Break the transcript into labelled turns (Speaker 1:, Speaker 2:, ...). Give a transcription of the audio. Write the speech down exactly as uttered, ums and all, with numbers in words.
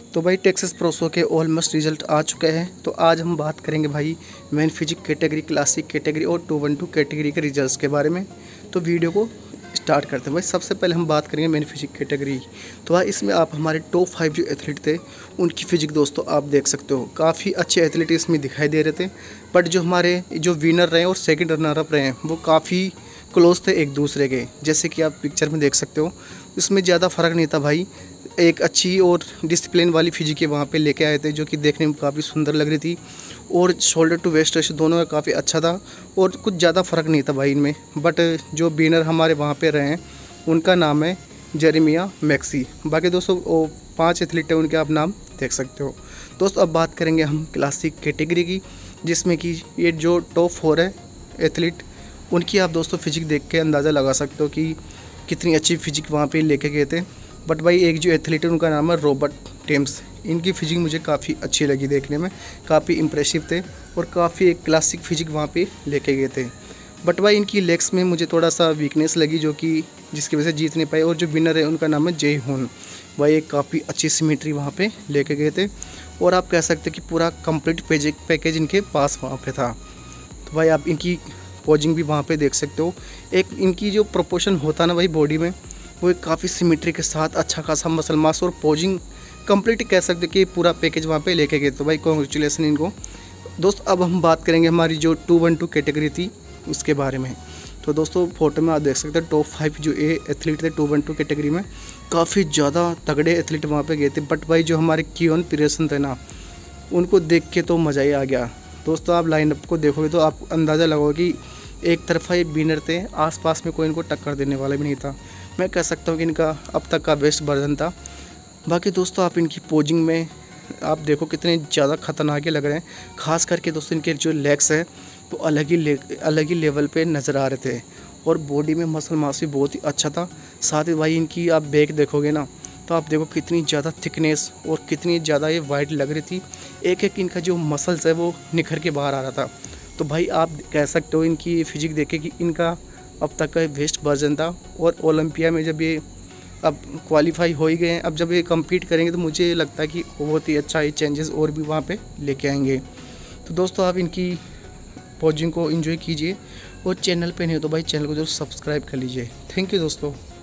Speaker 1: तो भाई Texas pro show के ऑलमोस्ट रिजल्ट आ चुके हैं। तो आज हम बात करेंगे भाई men physique category, classic category और टू वन टू कैटेगरी के रिजल्ट्स के बारे में। तो वीडियो को स्टार्ट करते हैं भाई। सबसे पहले हम बात करेंगे मेन फिजिक कैटेगरी। तो भाई इसमें आप हमारे टॉप फाइव जो एथलीट थे उनकी फिजिक दोस्तों आप देख सकते हो। काफ़ी अच्छे एथलीट इसमें दिखाई दे रहे थे, बट जो हमारे जो विनर रहे और सेकेंड रनर अप रहे हैं वो काफ़ी क्लोज थे एक दूसरे के। जैसे कि आप पिक्चर में देख सकते हो, इसमें ज़्यादा फ़र्क नहीं था भाई। एक अच्छी और डिसिप्लिन वाली फिजिक वहाँ पे लेके आए थे, जो कि देखने में काफ़ी सुंदर लग रही थी और शोल्डर टू वेस्ट रेशो दोनों का काफ़ी अच्छा था और कुछ ज़्यादा फ़र्क नहीं था भाई इनमें। बट जो विनर हमारे वहाँ पे रहे हैं उनका नाम है जेरेमिया मैक्सी। बाकी दोस्तों वो पाँच एथलीट हैं, उनके आप नाम देख सकते हो। दोस्तों अब बात करेंगे हम क्लासिक कैटेगरी की, जिसमें कि ये जो टॉप फोर है एथलीट, उनकी आप दोस्तों फिजिक देख के अंदाज़ा लगा सकते हो कि कितनी अच्छी फिजिक वहाँ पे लेके गए थे। बट भाई एक जो एथलीट है उनका नाम है रॉबर्ट टेम्स। इनकी फिजिक मुझे काफ़ी अच्छी लगी देखने में, काफ़ी इंप्रेसिव थे और काफ़ी एक क्लासिक फिजिक वहाँ पे लेके गए थे। बट भाई इनकी लेग्स में मुझे थोड़ा सा वीकनेस लगी, जो कि जिसकी वजह से जीत नहीं पाए। और जो विनर है उनका नाम है जे हुन। भाई एक काफ़ी अच्छी सिमेट्री वहाँ पे लेके गए थे और आप कह सकते हैं कि पूरा कंप्लीट पेज पैकेज इनके पास वहाँ पे था। तो भाई आप इनकी पोजिंग भी वहाँ पे देख सकते हो। एक इनकी जो प्रोपोर्शन होता ना भाई बॉडी में, वो एक काफ़ी सिमेट्री के साथ अच्छा खासा मसल मास और पोजिंग कंप्लीट कह सकते हैं कि पूरा पैकेज वहाँ पे लेके गए। तो भाई कॉन्ग्रेचुलेसन इनको। दोस्त अब हम बात करेंगे हमारी जो टू वन टू कैटेगरी थी उसके बारे में। तो दोस्तों फोटो में आप देख सकते हैं टॉप फाइव जो ए एथलीट थे टू वन टू कैटेगरी में, काफ़ी ज़्यादा तगड़े एथलीट वहाँ पे गए थे। बट भाई जो हमारे कियोन पियर्सन थे ना, उनको देख के तो मज़ा ही आ गया। दोस्तों आप लाइनअप को देखोगे तो आप अंदाज़ा लगाओगे कि एक तरफा ये विनर थे, आसपास में कोई इनको टक्कर देने वाला भी नहीं था। मैं कह सकता हूँ कि इनका अब तक का बेस्ट वर्जन था। बाकी दोस्तों आप इनकी पोजिंग में आप देखो कितने ज़्यादा खतरनाक लग रहे हैं। खास करके दोस्तों इनके जो लेग्स हैं वो अलग ही ले अलग ही लेवल पे नज़र आ रहे थे और बॉडी में मसल मास भी बहुत ही अच्छा था। साथ ही भाई इनकी आप बैक देखोगे ना, तो आप देखो कितनी ज़्यादा थिकनेस और कितनी ज़्यादा ये वाइड लग रही थी। एक एक इनका जो मसल्स है वो निखर के बाहर आ रहा था। तो भाई आप कह सकते हो इनकी फिजिक देखे कि इनका अब तक का बेस्ट वर्जन था। और ओलंपिया में जब ये अब क्वालिफाई हो ही गए हैं, अब जब ये कम्पीट करेंगे तो मुझे लगता है कि बहुत ही अच्छा ही चेंजेस और भी वहाँ पे लेके आएंगे। तो दोस्तों आप इनकी पोजिंग को एंजॉय कीजिए और चैनल पे नहीं हो तो भाई चैनल को जरूर सब्सक्राइब कर लीजिए। थैंक यू दोस्तों।